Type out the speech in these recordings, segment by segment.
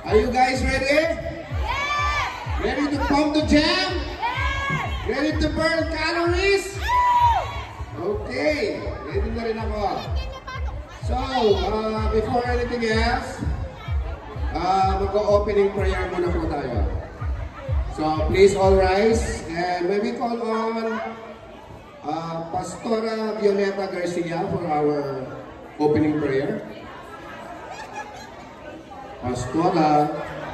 Are you guys ready? Yes! Ready to pump the jam? Yes! Ready to burn calories? Okay, ready na rin ako. So, before anything else, mag-opening prayer muna po tayo. So, please all rise and when we call on Pastora Violeta Garcia for our opening prayer. Pastora.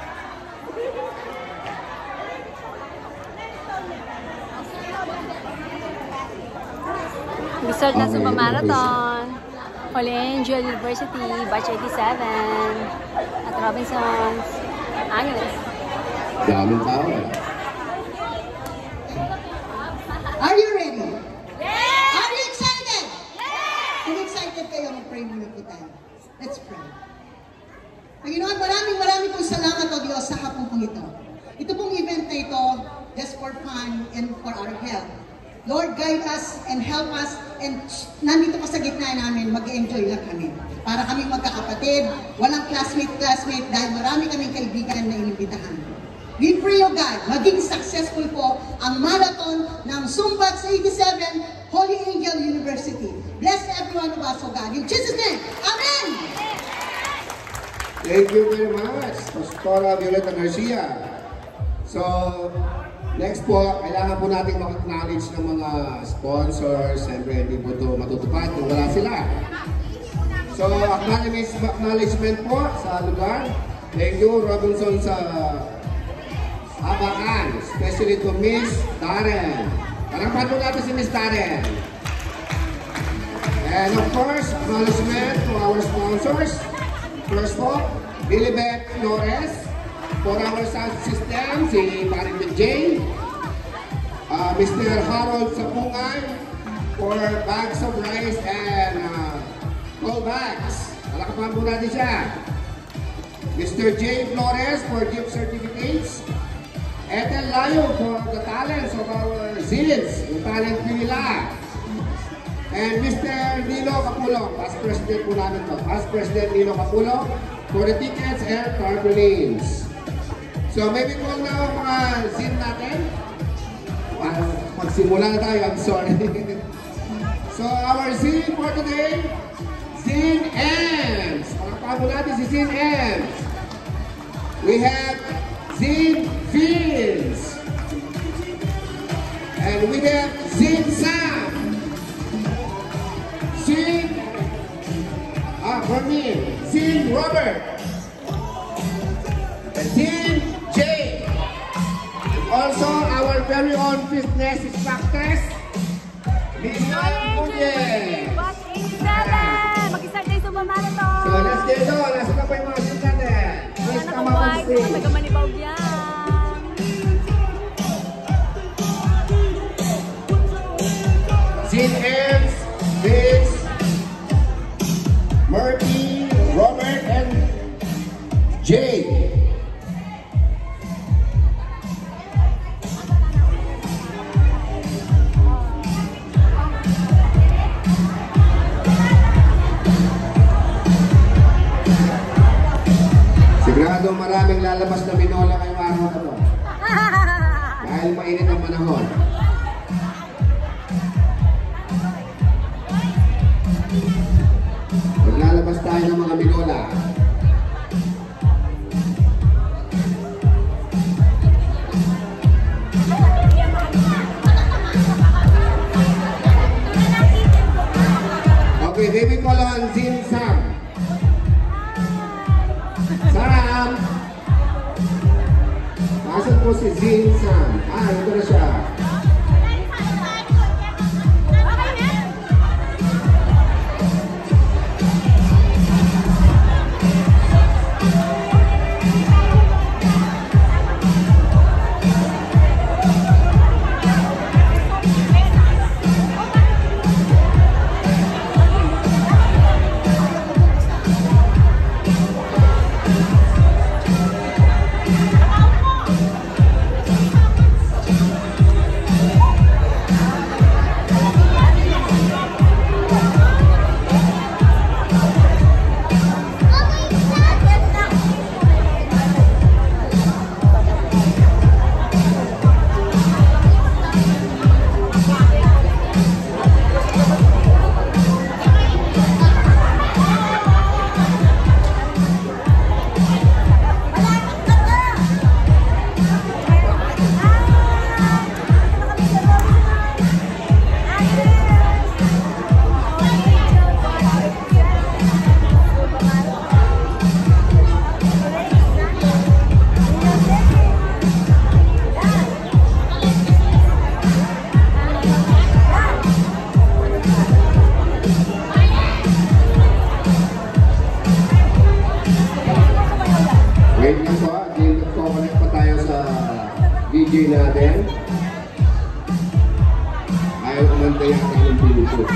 Result na Zumba Marathon, Holy Angel University, Batch 87, at Robinsons, Angeles. Daming tao. Are you ready? Yes! Are you excited? Yes! Kung excited kayo, mag-pray muna po tayo. Let's pray. Panginoon, maraming pong salamat o Diyos sa hapon pong ito. Ito pong event na ito, just for fun and for our health. Lord, guide us and help us, and nandito pa sa gitna namin, mag-enjoy lang kami. Para kaming magkakapatid, walang classmate, dahil marami kaming kaibigan na inimbitahan. We pray, O God, maging successful po ang marathon ng Zumba 87 Holy Angel University. Bless every one of us, O God. In Jesus' name, Amen! Thank you very much, Pastora Violeta Garcia. So, next po, kailangan po natin mag-acknowledge ng mga sponsors. Siyempre, hindi po ito matutupad kung wala sila. So, acknowledgement po sa lugar. Thank you, Robinson, sa Abakan, especially to Miss Darren. Parapan po natin si Miss Darren. And of course, acknowledgement to our sponsors. First po, Bilibet Flores. For our sound system, si Paring Jay. Mr. Harold Sapungay. For bags of rice and cold bags. Palakapan po natin siya. Mr. J. Flores for gift certificates. Ethel Layo for the talents of our zills, yung talent nila. And Mr. Nino Capulong, past president po namin to. Past President Nino Capulong for the tickets and tarpaulins. So maybe kung na mga zin natin. Magsimula na tayo, I'm sorry. So our zin for today, Zin Ems. Palakpakan po natin si Zin Ems. We have Zin Fins. And we have Zin Sam. For me, Zin Robert. And Zin Jay. And also our very own fitness instructors, Miguel Muñe. Batch 87! Mag-start tayo Zumba Marathon! So let's get on. Nasa na po yung mga zin natin? Please come up on stage. Taga-Manibaw yan! Zin Ems, Vince, Murphy, Robert, and Jay. Sigurado maraming lalabas na binola ngayong araw na to. Dahil mainit ang panahon. Maglalabas tayo ng mga binola. Okay, baby call on Zin Sam. Sam! Nasaan po si Zin Sam? Ito na siya. Wait lang po, connect pa tayo sa DJ natin. Ayaw kumanta yata ng Bluetooth.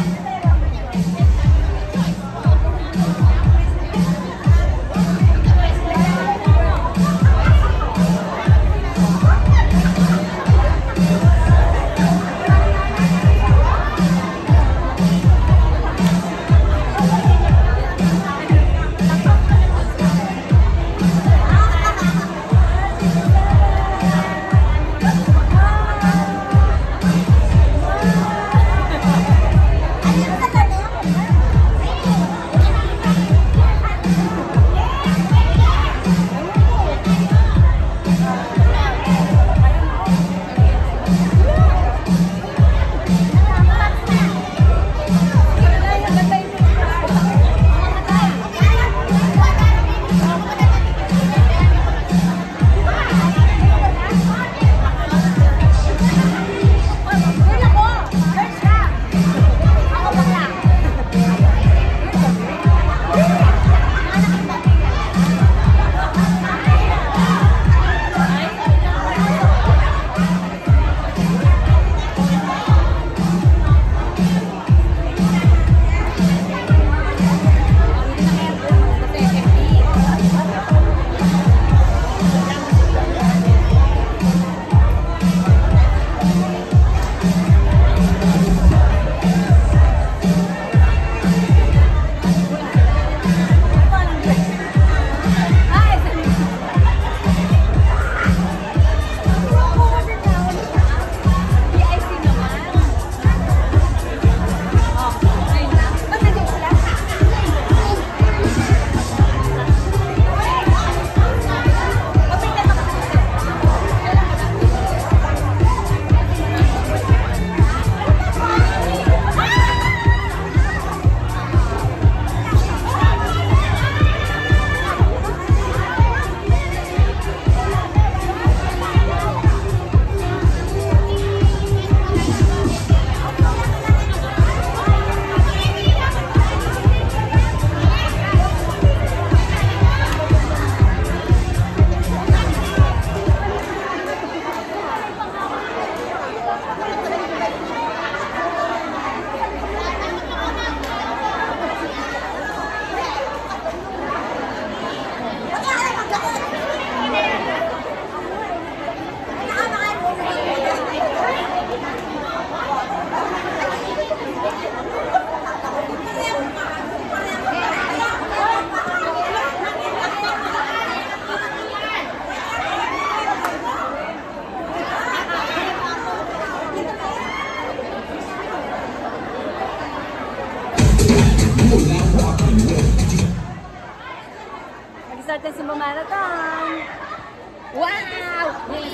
Mag-start na sa marathon. Wow!